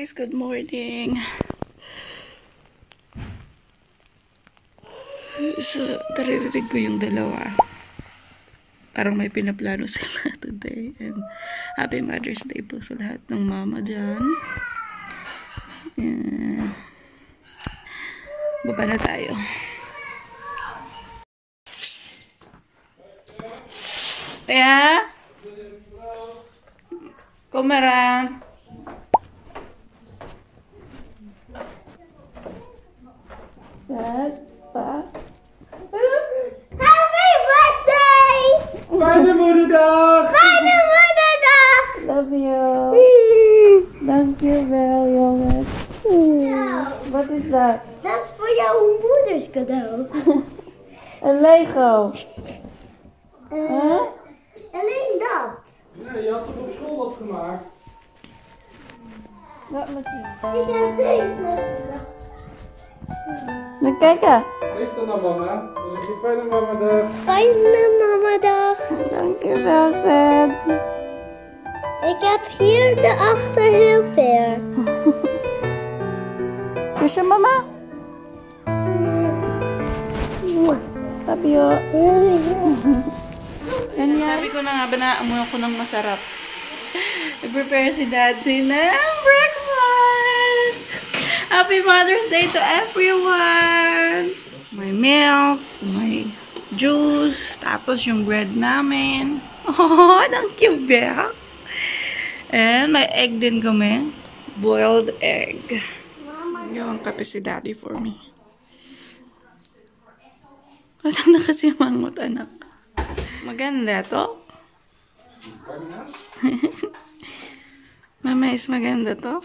guys, good morning. So, naririnig ko yung dalawa. Parang may pinaplano sila today. And happy Mother's Day po sa lahat ng mama dyan. And, baba na tayo. Kaya, kumarang. Happy birthday! Fijne moederdag! Fijne moederdag! Love you. Love you wel, jongens. Wat is dat? Dat is voor jouw moeders cadeau. Een Lego. Huh? Alleen dat. Nee, je had toch op school wat gemaakt? Laat me zien. Ik heb deze. Dan kijken. Geef dan aan mama. Dan zeg je fijne mamadag. Fijne mamadag. Dankjewel, Zed. Ik heb hier de achter heel ver. Kusje, mama. Love you. Sabi ko na nga, banaamuhan ko ng masarap. I-prepare si Daddy ng breakfast! Happy Mother's Day to everyone! May milk, may juice, tapos yung bread namin. Oh, ang cute ba? And may egg din kami. Boiled egg. Yung kape si Daddy for me. Patang nakasimangot, anak. Maganda to. Mama, is maganda to.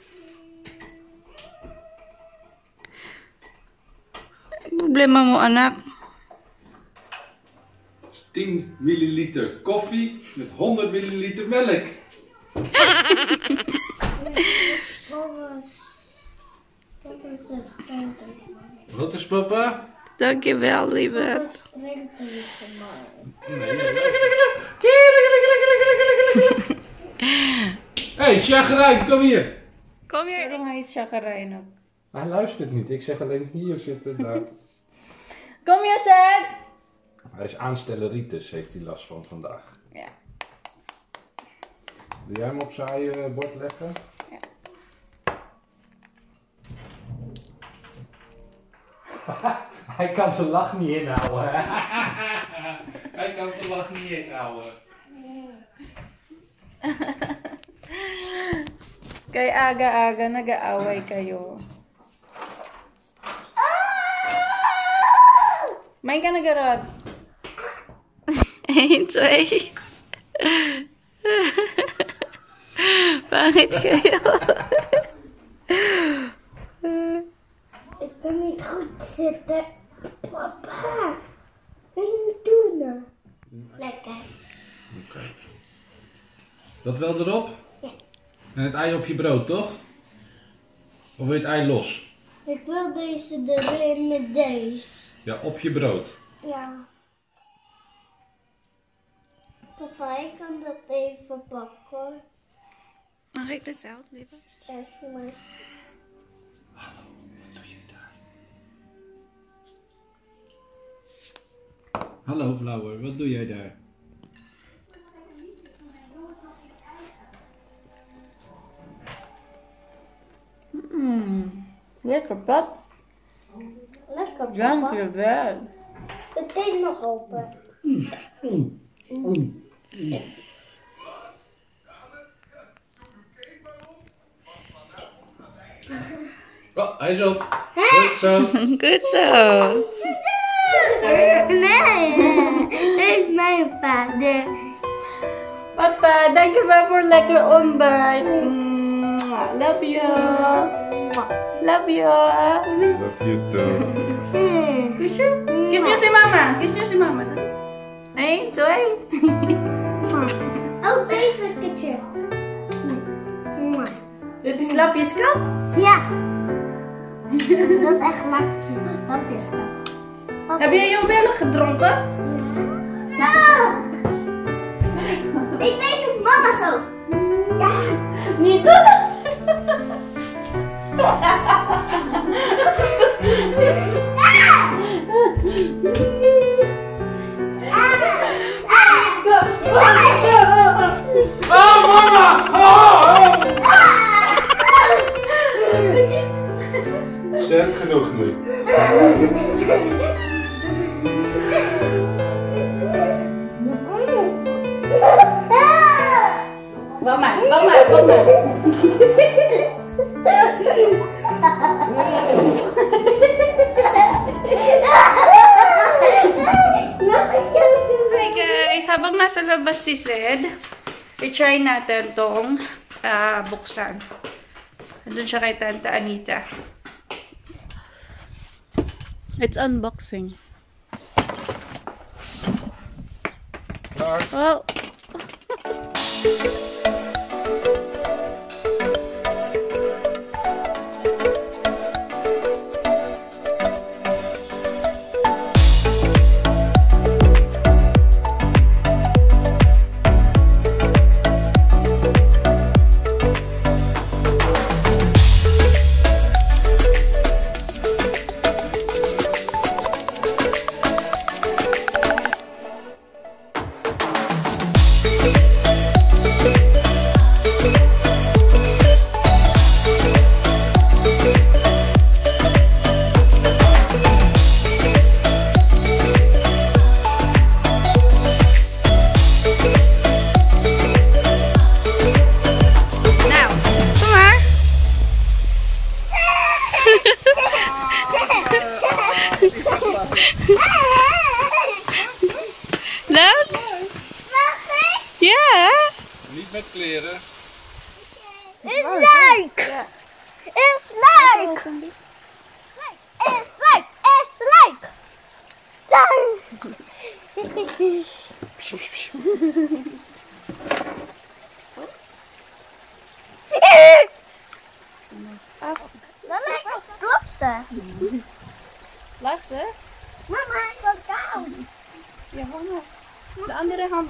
Problema mo, anak. 10 milliliter koffie met 100 milliliter melk. Wat is papa? Dankjewel, lieverd. Hey, chagrijn, kom hier. Kom hier. Waarom hij is chagrijnig? Hij luistert niet, ik zeg alleen hier zitten. Daar. Kom hier, Zed. Hij is aanstelleritis, heeft hij last van vandaag. Ja. Wil jij hem op zijn bord leggen? Ja. Hij kan zijn lach niet inhouden. Hij kan zijn lach niet inhouden. Kay aga-aga, nag-aaway kayo. May ka nagarot. Enjoy. Pangit kayo. Ik kan niet goed zitten. Papa, wat je doen? Lekker. Oké. Dat wel erop? Ja. En het ei op je brood, toch? Of wil je het ei los? Ik wil deze erin met deze. Ja, op je brood. Ja. Papa, ik kan dat even pakken. Mag ik dit zelf, lieve? Eerst maar. Hallo, wat doe je daar? Hallo Flower, wat doe jij daar? Lekker, pap. Lekker, papa. Dankjewel. Het is nog open. Oh, hij is op. Goed zo. Goed zo. Nee, dit is mijn vader. Papa, dankjewel voor lekker ontbijt. Love you. Love you. Love you too. Kusje? Kiss nyo si mama. Kiss nyo si mama. 1, 2. Ook deze kutje. Dit is lapjeskat? Ja. Dat is echt lekker. Dat is dat. Heb jij jouw melk gedronken? Ja. Ik denk het mama zo. Ja. Niet doen! Hi guys! Habang nasa labas si Zed, i-try natin tong buksan. Doon siya kay Tanta Anita. It's unboxing. Oh! Leuk? Ja. Niet met kleren. Is leuk! Is leuk! Is leuk! Is leuk! Dan lijkt het plassen. Plassen? Mama, ik wil koud. Ja, mama. De andere hand.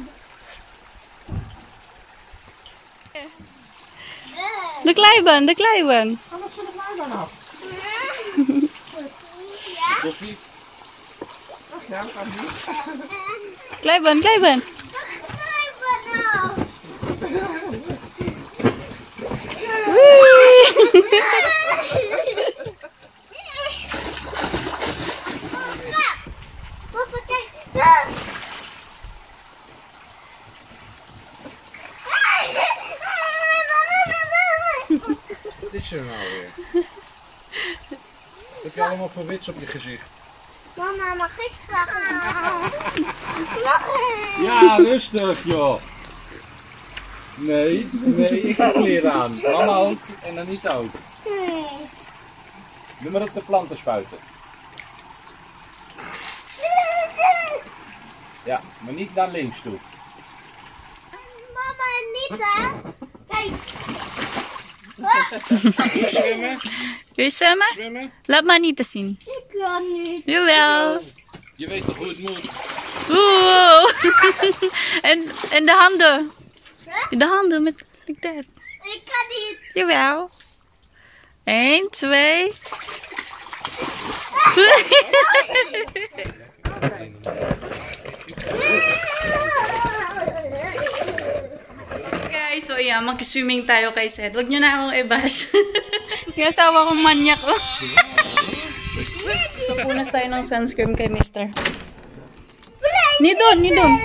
De kleiben, de kleiben. Ga nog van de kleiban af. Koffie? Ach ja, gaat niet. Kleiben, kleiben. Papa, kijk. Wat is er nou weer? Wat heb je allemaal voor wits op je gezicht? Mama, mag ik graag? Ja, rustig joh. Nee, ik heb kleren aan. Mama ook en dan niet ook. Nee. Doe maar op de planten spuiten. Ja, maar niet naar links toe. Mama, niet hè? Kijk. Zwemmen? Wil je zwemmen? Zwemmen? Laat maar niet te zien. Ik kan niet. Jawel. Je weet toch hoe het moet? Oeh. En de handen. De handen met like that. Ik kan niet. Jawel. 1, 2. Guys, so yeah, mag-swimming tayo kay Seth. Huwag nyo na akong i-bash. May asawa kong manyak. Pupunas tayo ng sunscreen kay Mister. Ni doon, ni doon.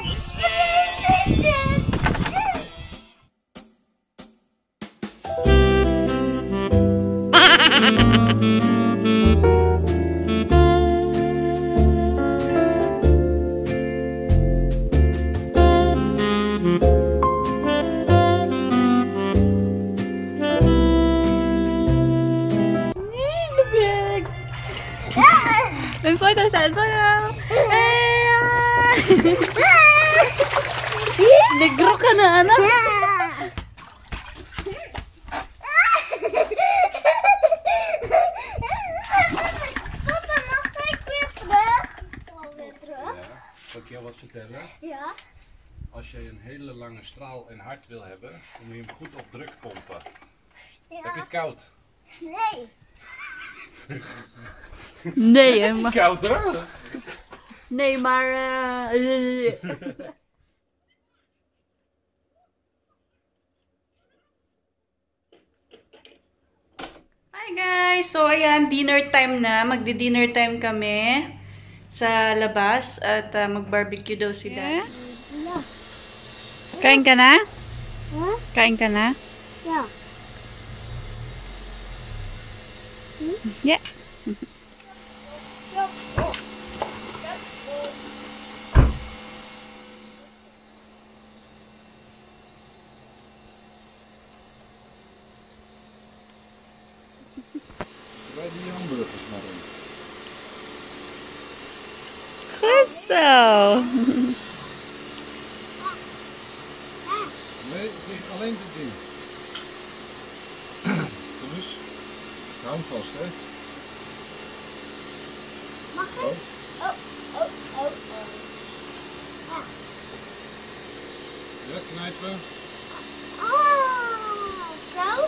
Een foto sa foto. Negro ka na, anak. Papa, mag ik weer terug? Weer terug? Ja, zal ik jou wat vertellen? Ja. Als je een hele lange straal en hard wil hebben, dan moet je hem goed op druk pompen. Heb je Ja. het koud? Nee. Nee, hè, maar... Koud hè? Nee, maar... Hi guys! So, ayan, dinner time na. Magdi-dinner time kami sa labas at mag-barbecue daw si Dad. Kain ka na? Huh? Kain ka na? Ja. Ja. Wij die hamburgers maar in. Goed zo. Nee, het ligt alleen dit ding. Dus, ik hou hem vast, hè. Mag ik? Oh. Oh. Ja, knijpen. Ah, zo?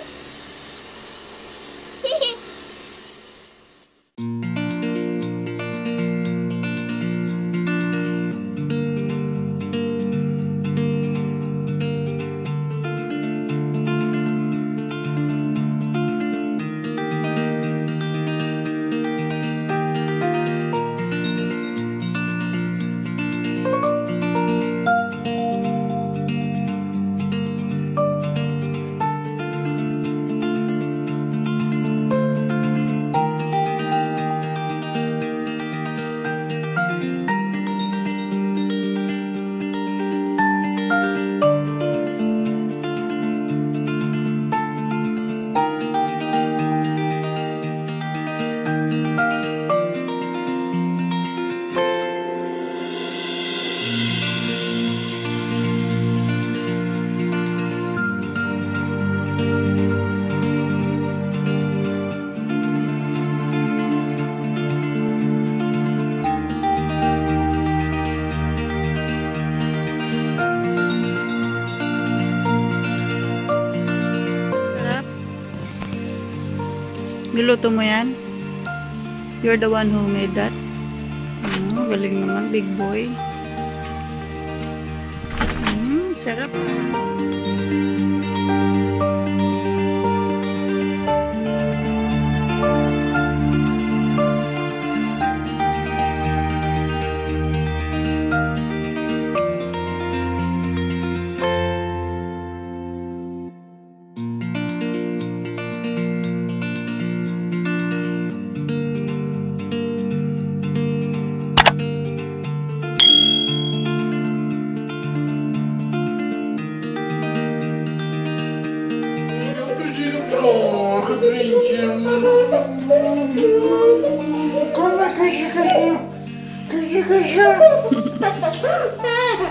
Niluto mo yan? You're the one who made that? Galing naman, big boy. Sarap. Veel plezier op school, vriendje. Kom maar, kusje.